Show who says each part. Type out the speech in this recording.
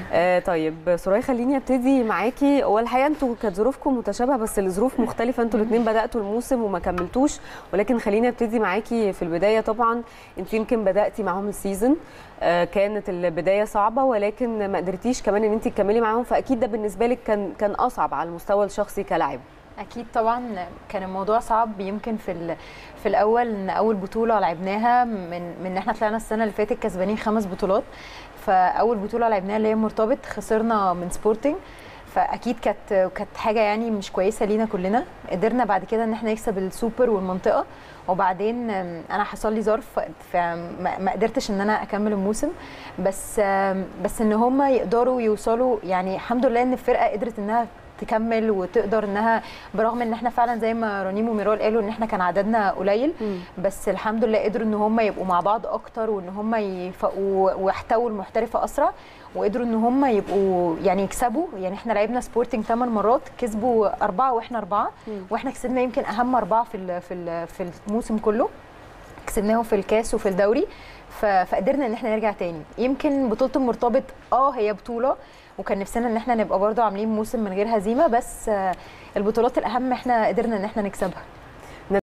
Speaker 1: طيب سراي، خليني ابتدي معاكي. هو الحقيقه انتوا كانت ظروفكم متشابهه بس الظروف مختلفه، انتوا الاثنين بداتوا الموسم وما كملتوش، ولكن خليني ابتدي معاكي في البدايه. طبعا انت يمكن بداتي معاهم السيزون، كانت البدايه صعبه ولكن ما قدرتيش كمان ان انت تكملي معاهم، فاكيد ده بالنسبه لك كان اصعب على المستوى الشخصي كلاعب.
Speaker 2: اكيد طبعا كان الموضوع صعب. يمكن في الاول ان اول بطوله لعبناها من احنا طلعنا السنه اللي فاتت كسبانين 5 بطولات، فاول بطوله لعبناها اللي هي مرتبط خسرنا من سبورتنج، فاكيد كانت حاجه يعني مش كويسه لينا كلنا. قدرنا بعد كده ان احنا نكسب السوبر والمنطقه، وبعدين انا حصل لي ظرف فما قدرتش ان انا اكمل الموسم. بس ان هم يقدروا يوصلوا، يعني الحمد لله ان الفرقه قدرت انها تكمل وتقدر انها، برغم ان احنا فعلا زي ما رنيم وميرال قالوا ان احنا كان عددنا قليل، بس الحمد لله قدروا ان هم يبقوا مع بعض اكتر، وان هم يفقوا ويحتووا المحترفه اسرع، وقدروا ان هم يبقوا يعني يكسبوا. يعني احنا لعبنا سبورتنج 8 مرات، كسبوا 4 واحنا 4، واحنا كسبنا يمكن اهم 4 في الموسم كله، كسبناهم في الكاس وفي الدوري. فقدرنا ان احنا نرجع تاني. يمكن بطوله المرتبط هي بطوله، وكان نفسنا ان احنا نبقى برضو عاملين موسم من غير هزيمه، بس البطولات الاهم احنا قدرنا ان احنا نكسبها.